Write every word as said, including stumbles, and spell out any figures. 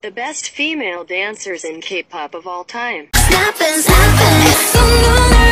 The best female dancers in K-pop of all time. Snapping, snapping.